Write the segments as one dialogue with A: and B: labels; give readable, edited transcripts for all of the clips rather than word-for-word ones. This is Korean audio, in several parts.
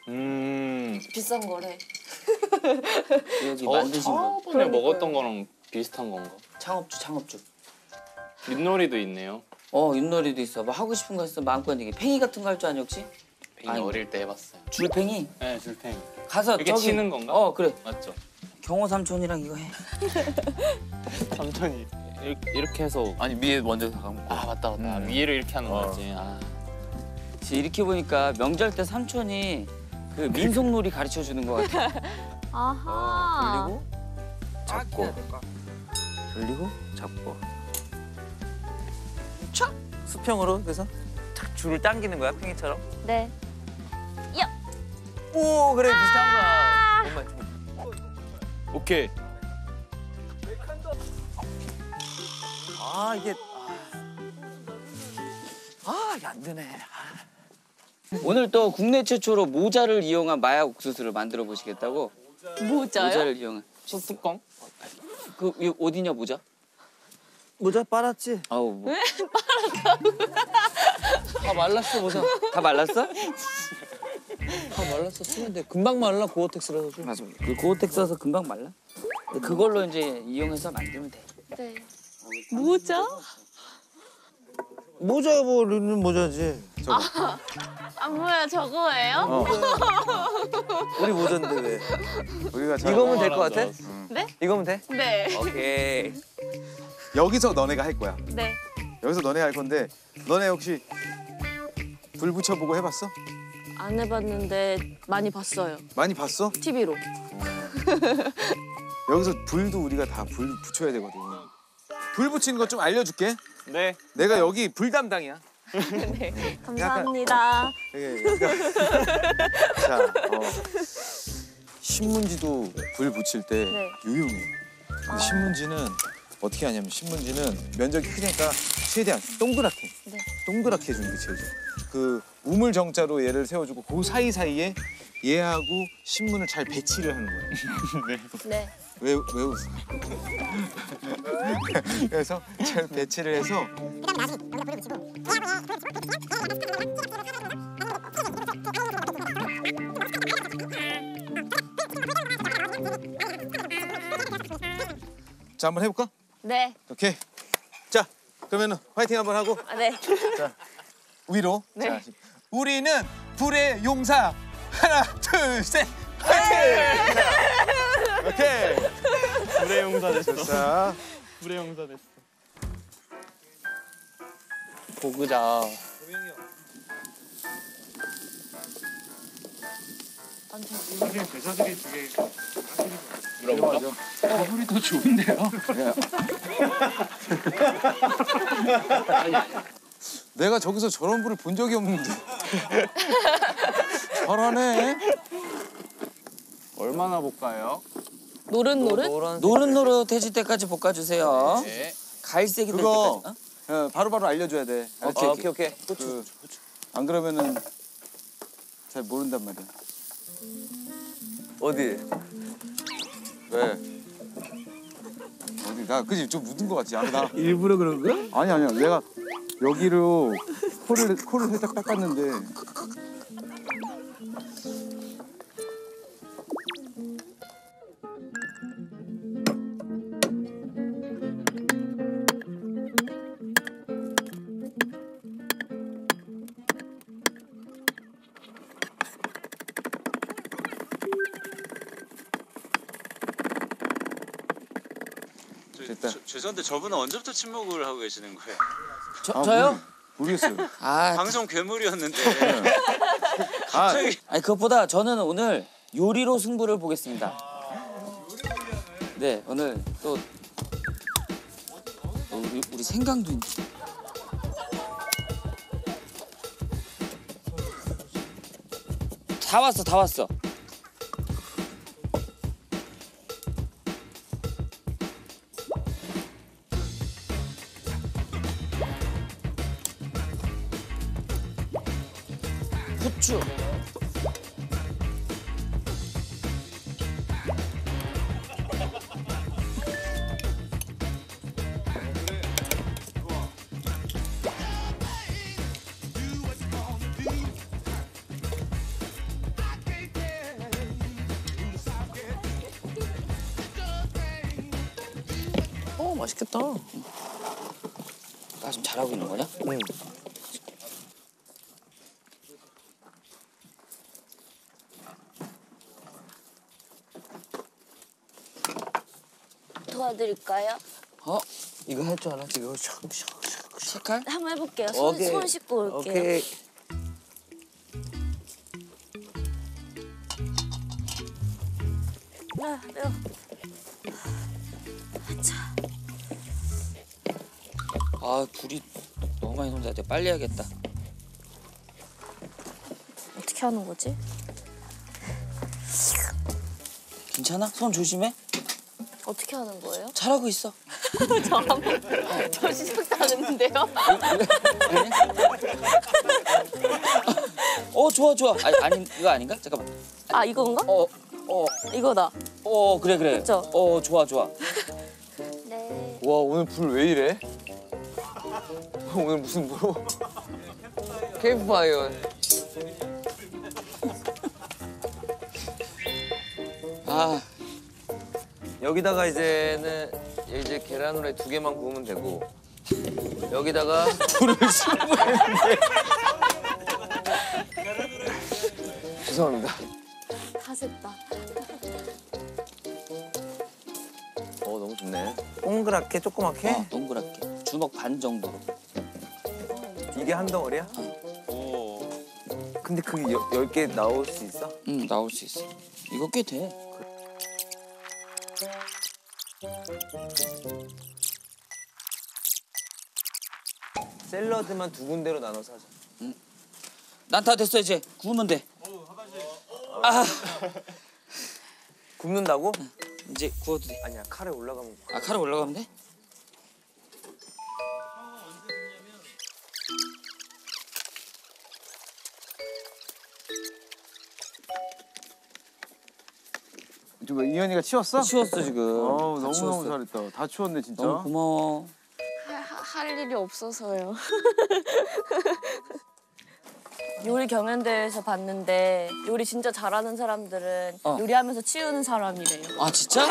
A: 비싼 거래.
B: 여기 만드신 거.
C: 저번에 먹었던 거랑 비슷한 건가?
B: 창업주.
C: 윷놀이도 있네요.
B: 윷놀이도 있어. 뭐 하고 싶은 거 있어 마음껏 얘기. 팽이 같은 거 할 줄 아니 혹시?
C: 팽이 어릴 때 해봤어요.
B: 줄팽이?
C: 네, 줄팽이.
B: 가서
C: 이렇게
B: 저기
C: 치는 건가?
B: 그래.
C: 맞죠?
B: 경호 삼촌이랑 이거 해.
C: 삼촌이 이렇게 해서
D: 아니 위에 먼저 감고.
C: 아 맞다. 위에를 이렇게 하는 거지.
B: 이렇게 보니까 명절 때 삼촌이 그 민속놀이 가르쳐 주는 것 같아.
E: 아하.
D: 돌리고 잡고. 돌리고 잡고. 촥! 수평으로 그래서 탁 줄을 당기는 거야 팽이처럼.
E: 네.
D: 오 그래 비슷한 거야. 정말 좀.
C: 오케이.
D: 아 이게 이게 안 되네.
B: 오늘 또 국내 최초로 모자를 이용한 마약 옥수수를 만들어 보시겠다고?
A: 모자요?
B: 모자를 이용한.
C: 소뚜껑?
B: 그 어디냐 모자?
D: 모자 빨았지?
B: 아우 뭐.
A: 왜 빨았다고?
D: 다 말랐어 모자.
B: 다 말랐어?
D: 다 말랐어 쓰는데 금방 말라 고어텍스라서 좀.
B: 맞아. 그 고어텍 써서 금방 말라. 그걸로 이제 이용해서 만들면 돼.
A: 네. 모자?
D: 모자 버리는 모자지. 저거.
E: 뭐야 저거예요?
D: 우리 모자인데 왜?
F: 우리가 잘
D: 이거면 될 것 같아?
E: 네?
D: 이거면 돼?
E: 네.
D: 오케이.
F: 여기서 너네가 할 거야.
E: 네.
F: 여기서 너네 할 건데 너네 혹시 불 붙여보고 해봤어?
A: 안 해봤는데 많이 봤어요.
F: 많이 봤어?
A: TV로.
F: 여기서 불도 우리가 다 불 붙여야 되거든. 불 붙이는 거 좀 알려줄게.
C: 네.
F: 내가 여기 불 담당이야.
E: 네. 감사합니다.
F: 자, 신문지도 불 붙일 때
E: 네.
F: 유용해. 근데 신문지는 어떻게 하냐면 신문지는 면적이 크니까 최대한 동그랗게,
E: 네.
F: 동그랗게 해주는 게 제일 좋아. 그 우물정자로 얘를 세워주고 그 사이사이에 얘하고 신문을 잘 배치를 하는 거야.
E: 네.
F: 왜 웃어? 그래서 잘 배치를 해서 자, 한번 해볼까?
E: 네.
F: 오케이. 자, 그러면은 화이팅 한번 하고
E: 네.
F: 자, 위로.
E: 네.
F: 자, 우리는 불의 용사. 하나, 둘, 셋. 화이팅! 오케이.
C: 불의 용사 됐어.
F: 자,
C: 불의 용사 됐어. 보그자. 물어볼까?
B: 불이 더 좋은데요?
F: 내가 저기서 저런 불을 본 적이 없는데. 잘하네.
C: 얼마나 볼까요?
A: 노릇노릇?
B: 노릇노릇 해질 때까지 볶아주세요.
C: 네.
B: 갈색이 될
F: 그거
B: 때까지.
F: 바로바로 알려줘야 돼. 알았지?
D: 오케이.
F: 안 그러면은 잘 모른단 말이야.
D: 어디?
F: 왜? 어디 나 그지 좀 묻은 거 같지? 아니 나
B: 일부러 그런 거야?
F: 아니야. 내가 여기로 코를 살짝 닦았는데. 됐다.
G: 죄송한데 저분은 언제부터 침묵을 하고 계시는 거예요?
B: 저요?
F: 모르겠어요.
G: 방송 괴물이었는데
B: 아니 그것보다 저는 오늘 요리로 승부를 보겠습니다. 네, 오늘 또 우리 생강도 있네. 다 왔어. 후추.
C: 맛있겠다.
B: 나 지금 잘하고 있는 거냐?
C: 응.
E: 도와드릴까요?
B: 어?
C: 이거 할 줄 알아? 이거
B: 색깔?
E: 한번 해볼게요.
C: 오케이.
E: 손 씻고 올게요.
C: 오케이.
E: 아, 매워.
B: 아 불이 너무 많이 손다. 내가 빨리 해야겠다.
E: 어떻게 하는 거지?
B: 괜찮아? 손 조심해.
E: 어떻게 하는 거예요?
B: 잘하고 있어.
E: 저 시작도 안 했는데요?
B: 그래? 좋아 좋아. 아니 이거 아닌가? 잠깐만.
E: 아, 이건가? 이거다.
B: 그래.
E: 그쵸?
B: 좋아.
E: 네.
F: 와 오늘 불 왜 이래? 오늘 무슨 뭐?
C: 캠프파이어.
B: 아
C: 여기다가 이제 계란 후라이 2개만 구우면 되고 여기다가 불을 심으는데 죄송합니다.
E: 다 샜다.
C: 너무 좋네.
D: 동그랗게 조그맣게.
B: 동그랗게 주먹 반 정도로.
C: 이게 한 덩어리야? 근데 그게 10개 나올 수 있어?
B: 응 나올 수 있어. 이거 꽤 돼.
C: 샐러드만 2군데로 나눠서 하자.
B: 난 다 됐어 이제 구우면 돼. 아
C: 굽는다고?
B: 이제 구워도 돼.
C: 아니야, 칼에 올라가면.
B: 아 칼에 올라가면 돼?
F: 좀 이현이가 치웠어?
B: 치웠어 지금. 다
F: 너무
B: 치웠어.
F: 잘했다. 다 치웠네 진짜.
B: 너무 고마워.
E: 할 일이 없어서요. 요리 경연대회에서 봤는데 요리 진짜 잘하는 사람들은 요리하면서 치우는 사람이래요.
B: 아 진짜?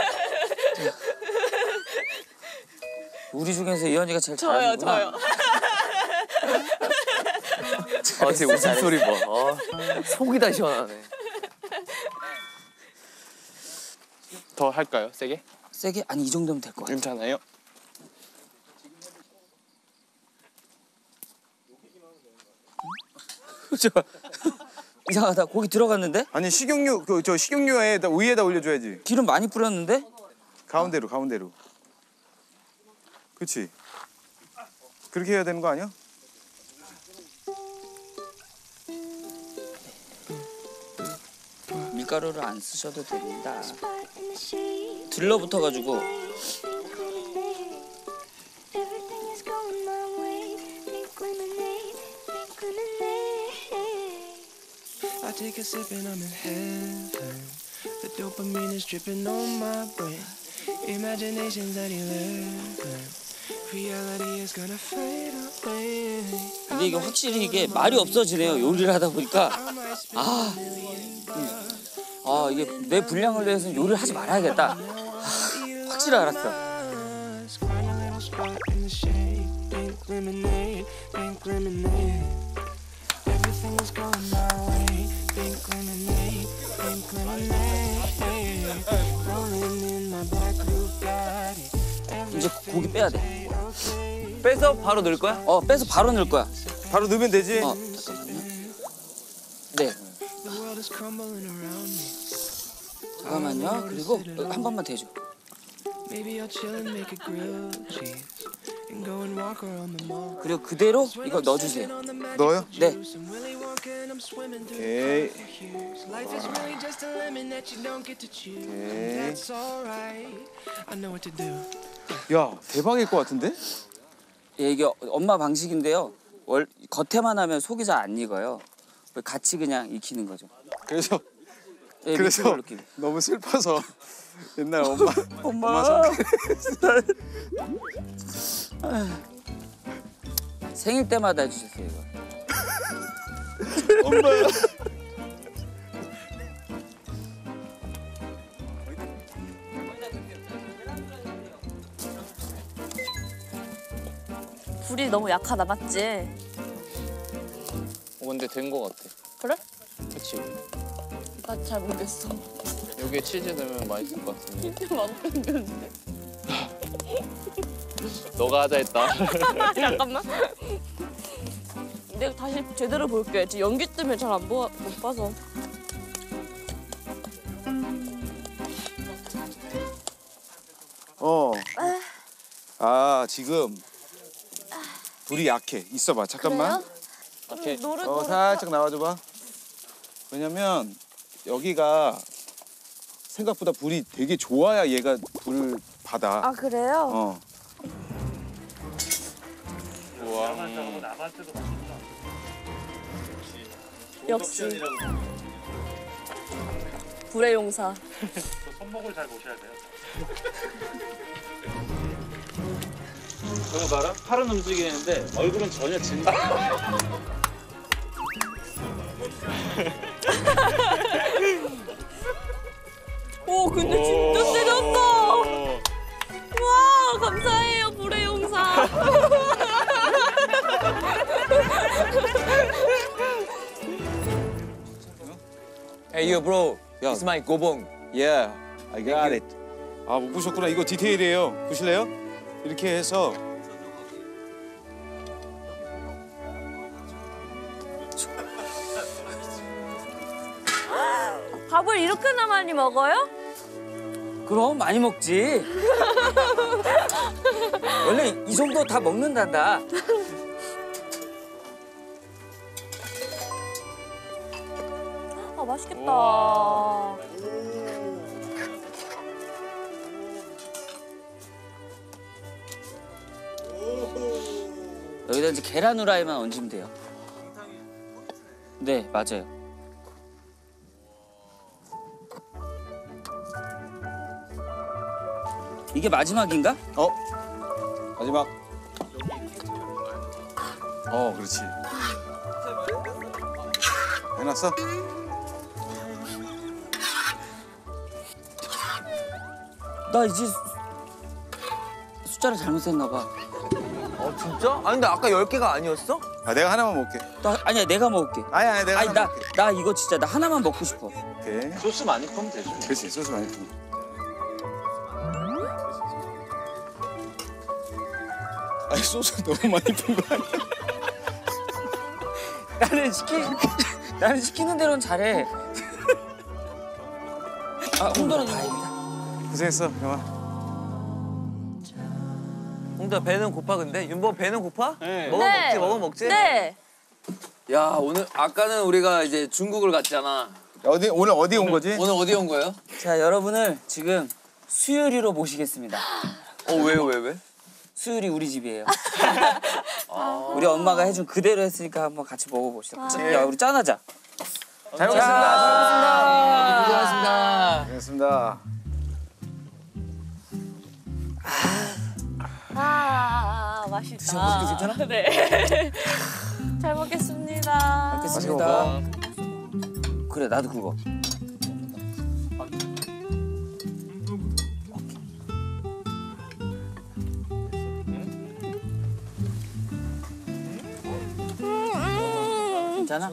B: 우리 중에서 이현이가 제일 잘하는구나.
C: 제 웃음소리 봐. 속이 다 시원하네.
H: 더 할까요? 세게?
B: 세게? 아니 이 정도면 될 것 같아.
H: 괜찮아요?
B: 이상하다. 고기 들어갔는데?
F: 아니 식용유 저 식용유에 위에다 올려줘야지.
B: 기름 많이 뿌렸는데?
F: 가운데로. 그렇지. 그렇게 해야 되는 거 아니야?
B: 밀가루를 안 쓰셔도 됩니다. 들러붙어가지고.
I: I take a sip and I'm in heaven. The dopamine is dripping on my brain. Imagination's at 11. Reality is gonna fade away.
B: 근데 이게 확실히 이게 말이 없어지네요. 요리를 하다 보니까. 이게 내 분량을 위해서는 요리를 하지 말아야겠다. 확실히 알았어.
I: Find a little spot in the shade. Pink lemonade, pink lemonade. Everything is going my way. Pink lemonade, pink lemonade. Rolling in my black Bugatti.
B: 이제 고기 빼야 돼.
C: 빼서 바로 넣을 거야?
B: 빼서 바로 넣을 거야.
F: 바로 넣으면 되지.
B: 잠깐만요. 네.
I: The world is crumbling around me.
B: 잠깐만요. 그리고 한 번만 대줘.
I: Maybe I'll chill and make a grilled cheese and go and walk around the mall.
B: 그리고 그대로 이거 넣어주세요.
F: 넣어요?
B: 네.
I: I'm Willy Wonka and I'm swimming through
F: 오케이.
I: hues. Life is really just a lemon that you don't get to choose. That's alright. I know what to do.
F: 야 대박일 것 같은데?
B: 예, 이게 엄마 방식인데요. 겉에만 하면 속이 잘 안 익어요. 같이 그냥 익히는 거죠.
F: 그래서
B: 예, 미트볼 느낌.
F: 너무 슬퍼서 옛날 엄마
B: 엄마 생일 때마다 해주셨어요 이거.
F: 엄마.
E: 불이 너무 약하다, 맞지?
H: 근데 된 거 같아.
E: 그래?
H: 그치?
E: 나 잘 모르겠어.
H: 여기에 치즈 넣으면 맛있을 것 같은데.
E: 진짜 맛없는데.
H: 너가 하자 했다.
E: 잠깐만. 내가 다시 제대로 볼게. 지금 연기 때문에 잘 못 봐서.
F: 아 지금 불이 약해. 있어봐. 잠깐만.
H: 오케이.
F: 살짝 나와줘봐. 왜냐면 여기가 생각보다 불이 되게 좋아야 얘가 불을 받아.
E: 아, 그래요?
F: 어.
H: 우와.
E: 역시. 불의 용사.
G: 손목을 잘 모셔야 돼요. 저거 봐라. 팔은 움직이는데 얼굴은 전혀 진다.
E: 오, 근데 진짜 때렸다. 와, 감사해요, 불의 용사.
C: Hey yo bro,
F: 야.
C: it's my 고봉.
F: Yeah, I got it. 아, 못 보셨구나. 이거 디테일이에요. 보실래요? 이렇게 해서
E: 밥을 이렇게나 많이 먹어요?
B: 그럼 많이 먹지. 원래 이 정도 다 먹는단다.
E: 아, 맛있겠다.
B: 여기다 이제 계란 후라이만 얹으면 돼요. 네, 맞아요. 이게 마지막인가?
F: 마지막. 그렇지. 해놨어?
B: 나 이제 숫자를 잘못 셌나 봐.
C: 진짜? 아니 근데 아까 10개가 아니었어?
F: 아, 내가 하나만 먹게.
B: 아니야, 내가 먹을게.
F: 아니, 내가
B: 아니,
F: 하나
B: 나,
F: 먹게.
B: 나 이거 진짜 나 하나만 먹고 싶어.
F: 오케이.
G: 소스 많이 풀면 되죠.
F: 그렇지, 소스 많이 푸. 아니, 소스 너무 많이 푼거 아니야?
B: 나는 시키는 대로는 잘해. 아, 홍도는 다행이다.
F: 고생했어, 형아.
C: 홍다 배는 고파 근데? 윤보 배는 고파?
H: 네.
C: 먹어먹지?
E: 네.
C: 야 오늘 아까는 우리가 이제 중국을 갔잖아.
F: 오늘 어디 온 거지?
C: 오늘 어디 온 거예요?
B: 자, 여러분을 지금 수유리로 모시겠습니다.
C: 왜요 왜?
B: 수유리 우리 집이에요. 우리 엄마가 해준 그대로 했으니까 한번 같이 먹어봅시다. 야, 우리 짠하자.
C: 잘 먹겠습니다.
B: 고생하셨습니다.
F: 고생했습니다.
E: 아, 맛있다.
B: 드셔보셔도 괜찮아?
E: 네. 잘 먹겠습니다.
B: 먹겠습니다. 그래, 나도 그거. 괜찮아?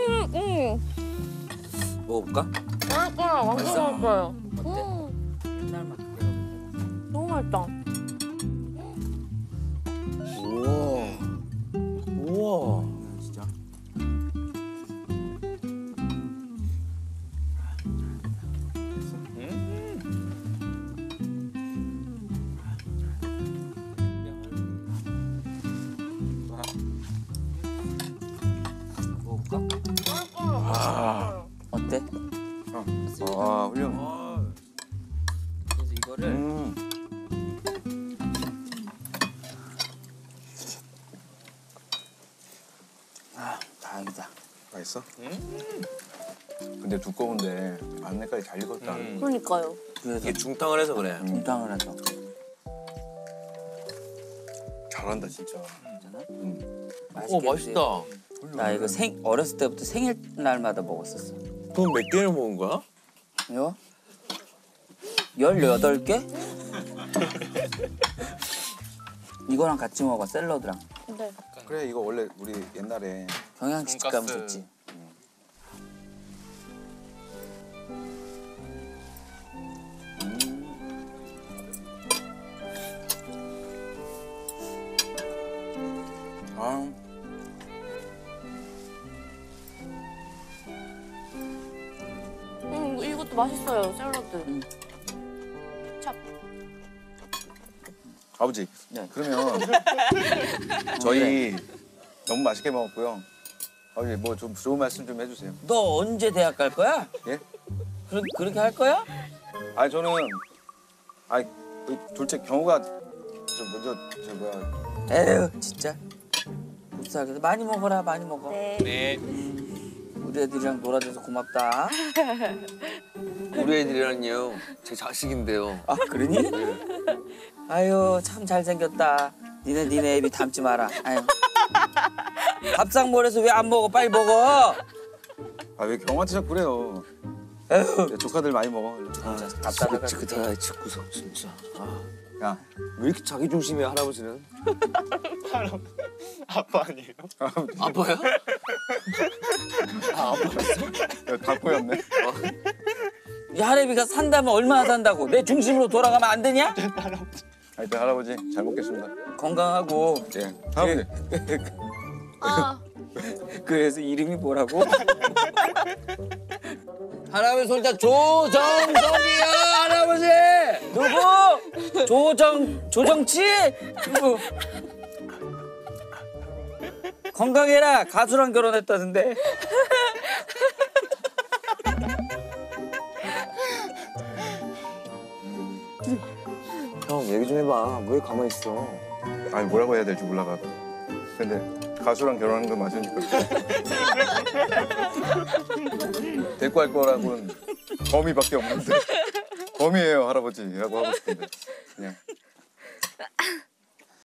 B: 먹어볼까?
E: 맛있어요. 완전 맛있어요.
B: 옛날 맛.
E: 너무 맛있다.
C: 우와.
B: 진짜. 먹어볼까? 어때?
F: 와, 훌륭해.
B: 그래서 이거를 다행이다.
F: 맛있어? 근데 두꺼운데 안내까지 잘 익었다.
E: 그러니까요.
B: 그래서
C: 이게 중탕을 해서 그래.
B: 중탕을 해서.
F: 잘한다 진짜.
B: 맛있게
C: 맛있다.
B: 나 이거 어렸을 때부터 생일날마다 먹었었어.
C: 그럼 몇 개를 먹은 거야?
B: 이거 18개? 이거랑 같이 먹어, 샐러드랑.
A: 네.
F: 그래 이거 원래 우리 옛날에
B: 경양식 가면
H: 돈가스.
B: 좋지.
F: 아
A: 이것도 맛있어요. 샐러드.
F: 아버지
B: 네.
F: 그러면 저희 너무 맛있게 먹었고요. 아버지 뭐 좀 좋은 말씀 좀 해주세요.
B: 너 언제 대학 갈 거야?
F: 예?
B: 그렇게 할 거야?
F: 아니 저는 아니 우리 둘째 경우가 저 먼저 저 뭐야
B: 에휴 진짜. 흡사하게 많이 먹어라 많이 먹어.
A: 네.
H: 네.
B: 우리 애들이랑 놀아줘서 고맙다.
C: 우리 애들이랑요 제 자식인데요.
B: 아 그러니? 아유 참 잘생겼다. 니네 애비 닮지 마라. 아유. 밥상머리에서 왜 안 먹어? 빨리 먹어.
F: 아 왜 경호한테 자꾸 그래요.
B: 에휴.
F: 내 조카들 많이 먹어.
B: 답답해.
C: 지긋하다 짓고서 진짜.
F: 야
C: 왜 이렇게 자기 중심이야 할아버지는?
G: 아빠 아니에요?
C: 아빠야?
F: 야, 다 꼬였네.
B: 이 할애비가 산다면 얼마나 산다고? 내 중심으로 돌아가면 안 되냐?
F: 하여튼 할아버지 잘 먹겠습니다.
B: 건강하고.
F: 예. 할아버지.
A: 아,
B: 그래서 이름이 뭐라고? 할아버지 손자 조정석이야 할아버지. 누구? 조정치? 누구? 건강해라. 가수랑 결혼했다던데.
C: 형 얘기 좀 해봐. 왜 가만히 있어?
F: 아니 뭐라고 해야 될지 몰라가. 근데 가수랑 결혼하는 건 맞으니까. 데리고 할 거라고는 범이밖에 없는데 범이에요 할아버지라고 하고 싶은데 그냥